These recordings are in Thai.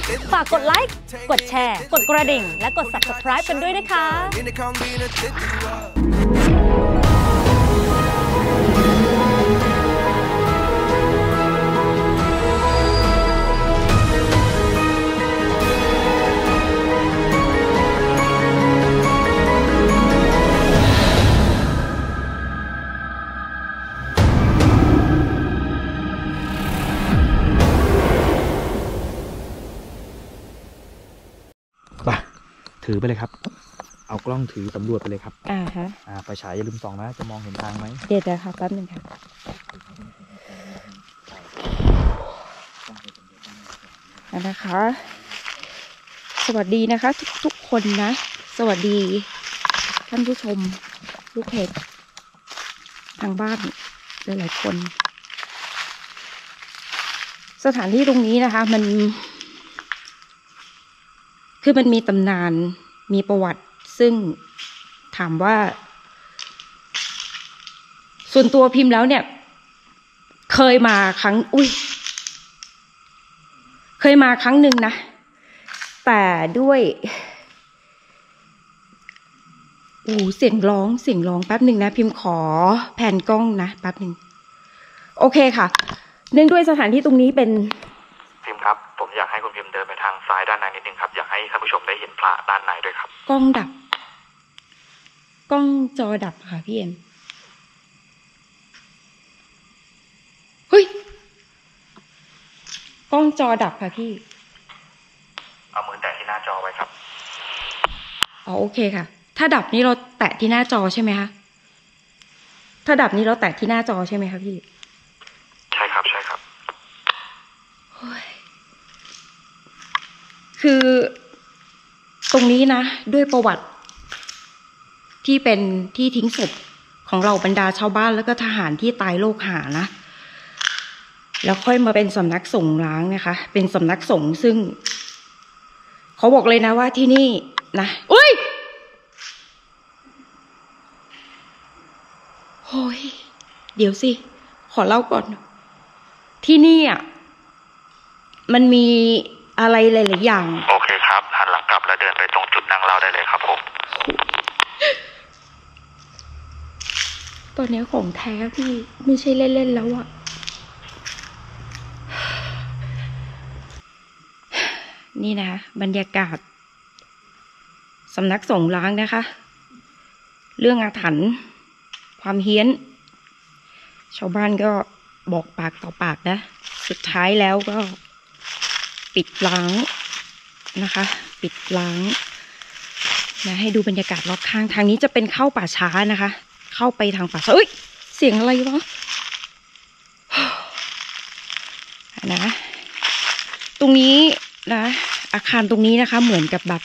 ฝากกดไลค์กดแชร์กดกระดิ่งและกด Subscribe กันด้วยนะคะถือไปเลยครับเอากล้องถือสำรวจไปเลยครับฮะไฟฉายอย่าลืมส่องนะจะมองเห็นทางไหมเดี๋ยวค่ะแป๊บนึงค่ะนะคะสวัสดีนะคะทุกคนนะสวัสดีท่านผู้ชมลูกเพจทางบ้านหลายๆคนสถานที่ตรงนี้นะคะมันมีตำนานมีประวัติซึ่งถามว่าส่วนตัวพิมพ์แล้วเนี่ยเคยมาครั้งหนึ่งนะแต่ด้วยเสียงร้องแป๊บหนึ่งนะพิมพ์ขอแผ่นกล้องนะแป๊บหนึ่งโอเคค่ะเนื่องด้วยสถานที่ตรงนี้เป็นพิมพ์ครับผมอยากให้คุณพิมพ์เดินไปทางซ้ายด้านในนิดนึงครับอยากให้ท่านผู้ชมได้เห็นพระด้านในด้วยครับกล้องดับกล้องจอดับค่ะพี่เอ็มเฮ้ยกล้องจอดับค่ะพี่เอามือแตะที่หน้าจอไว้ครับโอเคค่ะถ้าดับนี้เราแตะที่หน้าจอใช่ไหมคะถ้าดับนี้เราแตะที่หน้าจอใช่ไหมคะพี่ใช่ครับคือตรงนี้นะด้วยประวัติที่เป็นที่ทิ้งศพของเราบรรดาชาวบ้านแล้วก็ทหารที่ตายโลกหานะแล้วค่อยมาเป็นสำนักสงฆ์ร้างนะคะเป็นสำนักสงฆ์ซึ่งเขาบอกเลยนะว่าที่นี่นะอุ้ยโอ้ยเดี๋ยวสิขอเล่าก่อนที่นี่อ่ะมันมีอะไรหลายๆอย่างโอเคครับหันหลังกลับแล้วเดินไปตรงจุดนั่งเล่าได้เลยครับผมตอนนี้ของแท้พี่ไม่ใช่เล่นๆแล้วอะนี่นะบรรยากาศสำนักสงฆ์ร้างนะคะเรื่องอาถรรพ์ความเฮี้ยนชาวบ้านก็บอกปากต่อปากนะสุดท้ายแล้วก็ปิดล้างนะคะปิดล้างนะให้ดูบรรยากาศรอบข้างทางนี้จะเป็นเข้าป่าช้านะคะเข้าไปทางป่าช้าเสียงอะไรวะนะตรงนี้นะอาคารตรงนี้นะคะเหมือนกับแบบ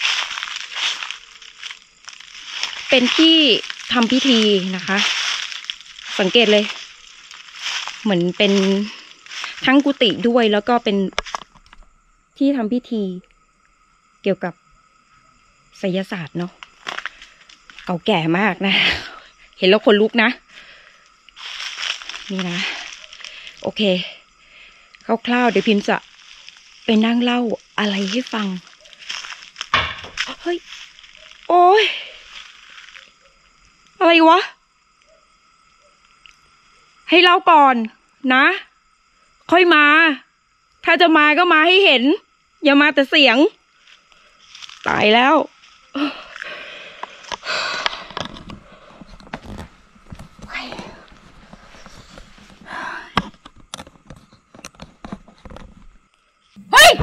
เป็นที่ทำพิธีนะคะสังเกตเลยเหมือนเป็นทั้งกุฏิด้วยแล้วก็เป็นที่ทำพิธีเกี่ยวกับไสยศาสตร์เนาะเก่าแก่มากนะเห็นแล้วขนลุกนะนี่นะโอเคคร่าวๆเดี๋ยวพิมพ์จะไปนั่งเล่าอะไรให้ฟังเฮ้ยโอ้ยอะไรวะให้เล่าก่อนนะค่อยมาถ้าจะมาก็มาให้เห็นอย่ามาแต่เสียงตายแล้วเฮ้ย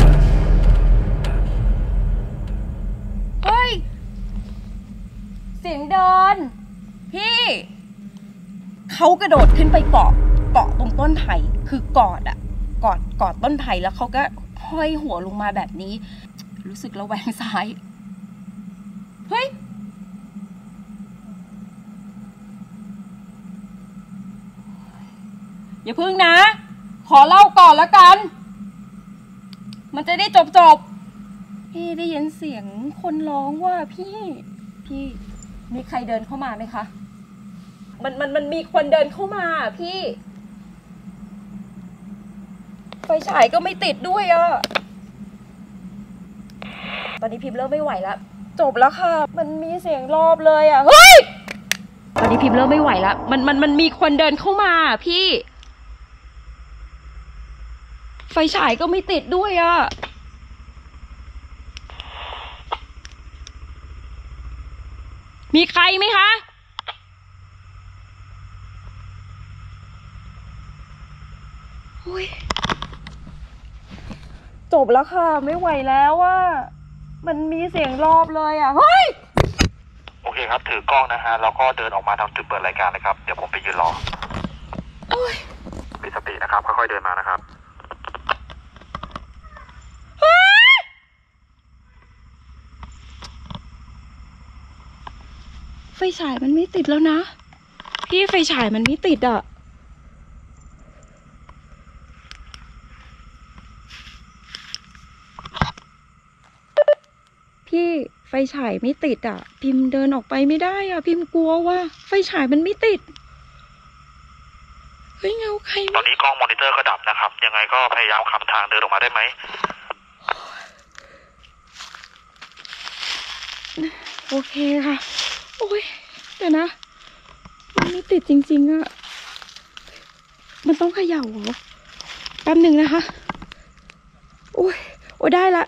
เสียงเดินพี่เขากระโดดขึ้นไปเกาะตรงต้นไผ่คือกอดต้นไผ่แล้วเขาก็ห้อยหัวลงมาแบบนี้รู้สึกระแวงซ้ายเฮ้ยอย่าพึ่งนะขอเล่าก่อนแล้วกันมันจะได้จบพี่ได้ยินเสียงคนร้องว่าพี่มีใครเดินเข้ามาไหมคะมันมีคนเดินเข้ามาพี่ไฟฉายก็ไม่ติดด้วยอ่ะตอนนี้พิมพ์เริ่มไม่ไหวแล้วจบแล้วค่ะมันมีเสียงรอบเลยอ่ะเฮ้ยตอนนี้พิมพ์เริ่มไม่ไหวแล้วมันมีคนเดินเข้ามาพี่ไฟฉายก็ไม่ติดด้วยอ่ะมีใครไหมคะจบแล้วค่ะไม่ไหวแล้วว่ามันมีเสียงรอบเลยอ่ะเฮ้ยโอเคครับถือกล้องนะฮะแล้วก็เดินออกมาทางจุดเปิดรายการนะครับเดี๋ยวผมไปยืนรอมีสตินะครับค่อยๆเดินมานะครับไฟฉายมันไม่ติดแล้วนะพี่ไฟฉายมันไม่ติดอ่ะพี่ไฟฉายไม่ติดอ่ะพิมพ์เดินออกไปไม่ได้อ่ะพิมพ์กลัวว่าไฟฉายมันไม่ติดเฮ้ยเงาใครตอนนี้กล้องมอนิเตอร์ก็ดับนะครับยังไงก็พยายามขับทางเดินออกมาได้ไหมโอเคค่ะโอ้ยแต่นะมันไม่ติดจริงๆอ่ะมันต้องเขย่าเหรอแป๊บหนึ่งนะคะโอ้ยได้ละ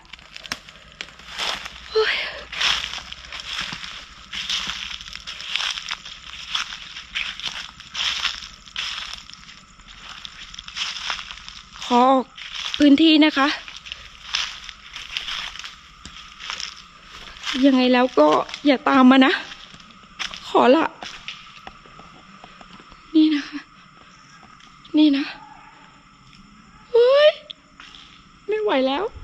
ขอออกพื้นที่นะคะยังไงแล้วก็อย่าตามมานะขอละนี่นะคะนี่นะเฮ้ยไม่ไหวแล้ว